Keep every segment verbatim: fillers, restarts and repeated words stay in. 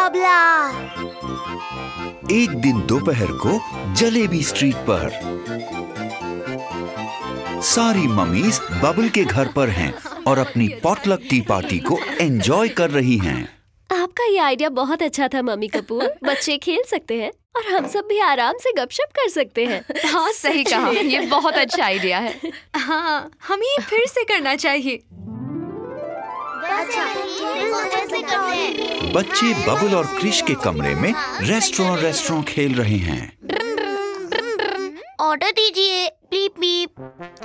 मुकाबला। एक दिन दोपहर को जलेबी स्ट्रीट पर सारी मम्मीज बबल के घर पर हैं और अपनी पॉटलक टी पार्टी को एंजॉय कर रही हैं। आपका ये आइडिया बहुत अच्छा था मम्मी कपूर। बच्चे खेल सकते हैं और हम सब भी आराम से गपशप कर सकते हैं। हाँ सही कहा, ये बहुत अच्छा आइडिया है। हाँ, हमें ये फिर से करना चाहिए। बच्चे बबल और क्रिश के कमरे में रेस्टोरेंट रेस्टोरेंट खेल रहे हैं। ऑर्डर दीजिए, पीप पीप।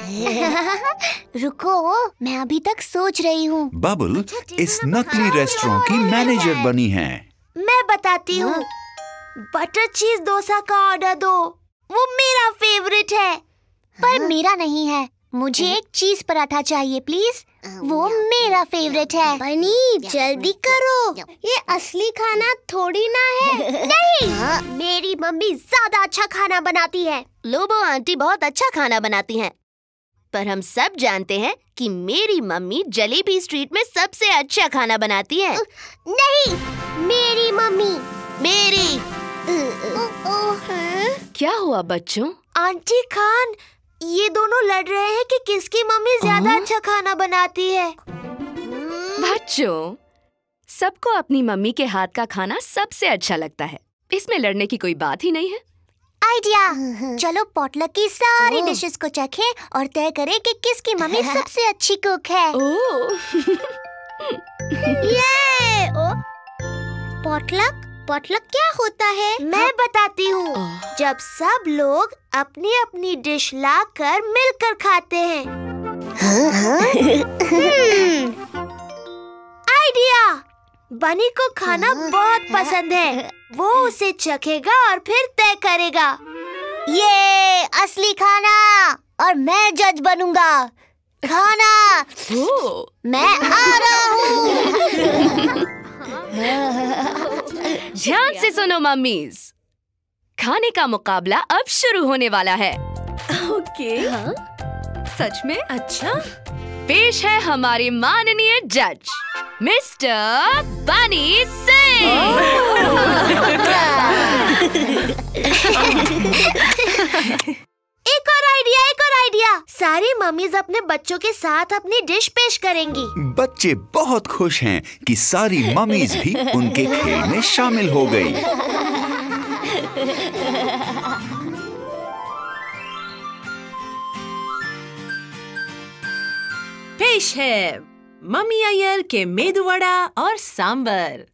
रुको, मैं अभी तक सोच रही हूँ। बबल इस नकली रेस्टोरेंट की मैनेजर बनी है। मैं बताती हूँ। बटर चीज डोसा का ऑर्डर दो, वो मेरा फेवरेट है। पर मेरा नहीं है, मुझे एक चीज पराठा चाहिए प्लीज, वो मेरा फेवरेट है। बनी जल्दी करो, ये असली खाना थोड़ी ना है। नहीं, मेरी मम्मी ज्यादा अच्छा खाना बनाती है। लोबो आंटी बहुत अच्छा खाना बनाती हैं, पर हम सब जानते हैं कि मेरी मम्मी जलेबी स्ट्रीट में सबसे अच्छा खाना बनाती है। नहीं, मेरी मम्मी, मेरी। क्या हुआ बच्चों? आंटी खान, ये दोनों लड़ रहे हैं कि किसकी मम्मी ज्यादा अच्छा खाना बनाती है। बच्चों, सबको अपनी मम्मी के हाथ का खाना सबसे अच्छा लगता है, इसमें लड़ने की कोई बात ही नहीं है। आइडिया, चलो पॉटलक की सारी डिशेस को चखें और तय करें कि किसकी मम्मी सबसे अच्छी कुक है। ये पॉटलक पॉटलक क्या होता है? मैं बताती हूँ। जब सब लोग अपनी अपनी डिश लाकर मिलकर खाते हैं। आइडिया, बनी को खाना बहुत पसंद है, वो उसे चखेगा और फिर तय करेगा। ये असली खाना और मैं जज बनूंगा। खाना मैं आ रहा हूँ। ध्यान से सुनो मम्मीज, खाने का मुकाबला अब शुरू होने वाला है। ओके, हाँ? सच में? अच्छा। पेश है हमारे माननीय जज मिस्टर बनी सिंह। एक और आइडिया, एक और आइडिया। सारी मम्मीज अपने बच्चों के साथ अपनी डिश पेश करेंगी। बच्चे बहुत खुश हैं कि सारी मम्मीज भी उनके खेल में शामिल हो गई। पेश है मम्मी अय्यर के मेदू वड़ा और सांबर।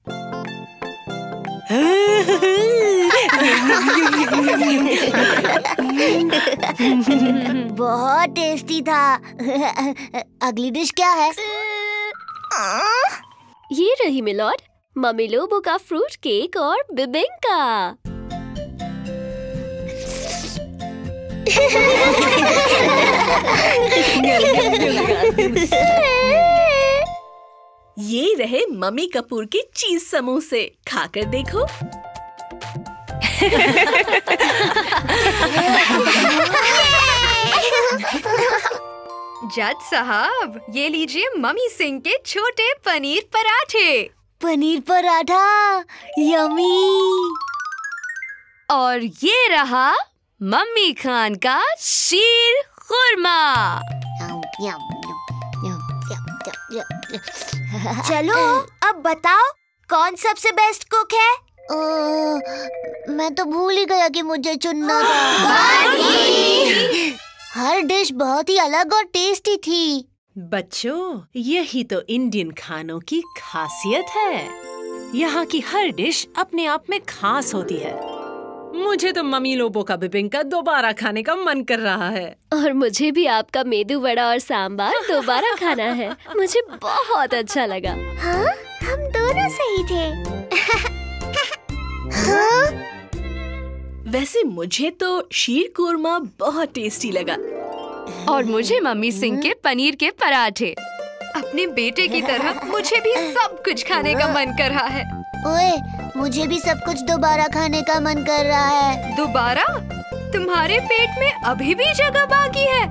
बहुत टेस्टी था। अगली डिश क्या है? ये रही मिलॉर्ड, मम्मी लोबो का फ्रूट केक और बिबिंका। ये रहे मम्मी कपूर के चीज समोसे, खाकर देखो। जज साहब, ये लीजिए मम्मी सिंह के छोटे पनीर पराठे। पनीर पराठा, यमी। और ये रहा मम्मी खान का शीर खुरमा। चलो अब बताओ, कौन सबसे बेस्ट कुक है? ओ, मैं तो भूल ही गया कि मुझे चुनना था। हर डिश बहुत ही अलग और टेस्टी थी। बच्चों, यही तो इंडियन खानों की खासियत है। यहाँ की हर डिश अपने आप में खास होती है। मुझे तो मम्मी लोबो का बिबिंका दोबारा खाने का मन कर रहा है। और मुझे भी आपका मेदू वड़ा और सांबार दोबारा खाना है। मुझे बहुत अच्छा लगा। हाँ, हम दोनों सही थे। हाँ? वैसे मुझे तो शीर कुरमा बहुत टेस्टी लगा। और मुझे मम्मी सिंह के पनीर के पराठे। अपने बेटे की तरह मुझे भी सब कुछ खाने का मन कर रहा है। ओए, मुझे भी सब कुछ दोबारा खाने का मन कर रहा है। दोबारा? तुम्हारे पेट में अभी भी जगह बाकी है।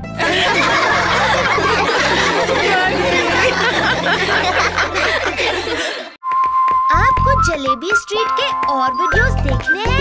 आपको जलेबी स्ट्रीट के और वीडियोस देखने हैं